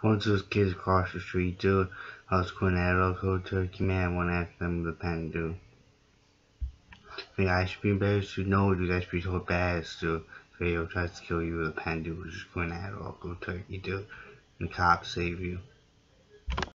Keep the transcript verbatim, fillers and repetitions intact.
Once those kids across the street, dude, I was going at a cold turkey man, one asked them with a pen, dude. Think I should be embarrassed to know, dude, that should be so bad, dude. Video tries to kill you with a pen, dude, just going at a cold turkey, dude. And the cops save you.